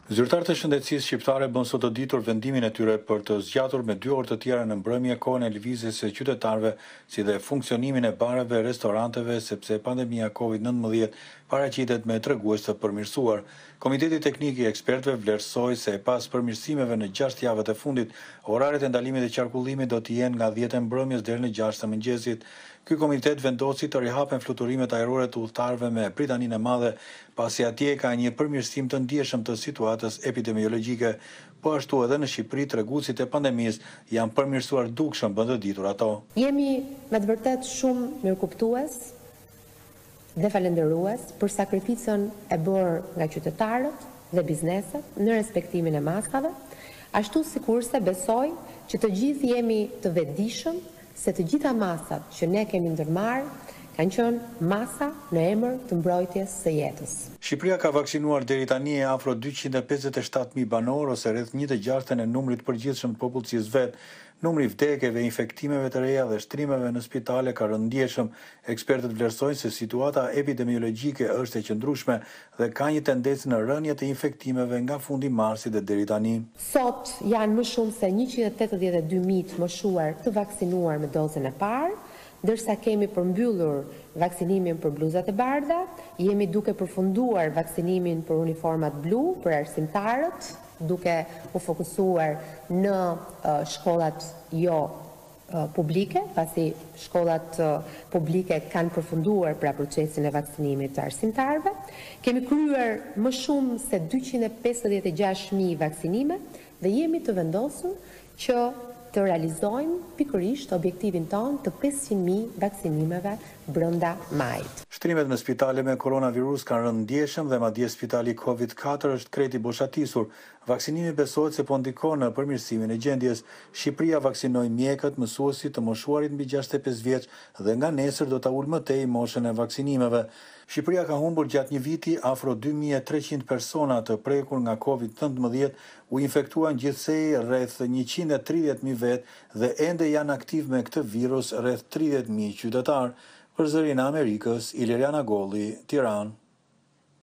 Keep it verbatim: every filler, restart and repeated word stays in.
Zyrtarët e shëndetësisë shqiptare bën sot të ditur vendimin e tyre për të zgjatur me dy orë të tjera në mbrëmje kohën e lëvizjes së qytetarëve, si dhe funksionimin e bareve, restoranteve, sepse pandemia Covid nëntëmbëdhjetë paraqitet me tregues të përmirësuar. Komiteti Teknik i Ekspertëve vlerësoi se pas përmirësimeve në gjashtë javët e fundit, oraret e ndalimit të qarkullimit do të jenë nga dhjetë e mbrëmjes deri në gjashtë të mëngjesit. Ky komitet vendosi të rihapen fluturimet ajrore të udhëtarëve me Britaninë e Madhe, pasi atje ka një përmirësim të ndjeshëm të situatës epidemiologjike, po ashtu edhe në Shqipëri treguesit e pandemisë janë përmirësuar dukshëm, bën të ditur ato. Jemi me të vërtet shumë mirëkuptues dhe falendërues për sakrificën e bërë nga qytetarët dhe bizneset në respektimin e maskave, ashtu sikurse besoj që të gjithë jemi të vetëdijshëm se të gjitha masat që ne kemi ndërmarrë kanë qenë masa në emër të mbrojtjes së jetës. Shqipëria ka vaksinuar deri tani afro dyqind e pesëdhjetë e shtatë mijë banor, ose rreth një të gjashtën e numrit përgjithshëm të popullsisë vet. Numri i vdekjeve, infektimeve të reja dhe shtrimeve në spitale ka rënë ndjeshëm. Ekspertët vlerësojnë se situata epidemiologjike është e qëndrueshme dhe ka një tendencë në rënje të infektimeve nga fundi marsit dhe deri tani. Sot janë më shumë se njëqind e tetëdhjetë e dy mijë të moshuar të vaksinuar me dozën e parë, ndërsa kemi përmbyllur vaksinimin për bluzat e bardha, jemi duke përfunduar vaksinimin për uniformat blu, për arsimtarët, duke u fokusuar në uh, shkollat jo uh, publike, pasi shkollat uh, publike kanë përfunduar pra procesin e vaksinimit të arsimtarëve. Kemi kryer më shumë se dyqind e pesëdhjetë e gjashtë mijë vaksinime dhe jemi të vendosur që të realizojmë pikërisht objektivin ton të pesëqind mijë vaksinimeve brenda majit. Shtrimet në spitale me koronavirus kanë rënë ndjeshëm dhe madje spitali Covid katër është krejt i boshatisur. Vaksinimi besohet se po ndikon në përmirësimin e gjendjes. Shqipëria vaksinoi mjekët, mësuesit, të moshuarit mbi gjashtëdhjetë e pesë vjeç dhe nga nesër do ta ulmëtejë moshën e vaksinimeve. Shqipëria ka humbur gjatë një viti afro dy mijë e treqind persona të prekur nga Covid nëntëmbëdhjetë, u infektuan gjithsej rreth njëqind e tridhjetë mijë vet dhe ende janë aktiv me këtë virus rreth tridhjetë mijë qytetar. Për Zërin e Amerikës, Iliriana Golli, Tiranë.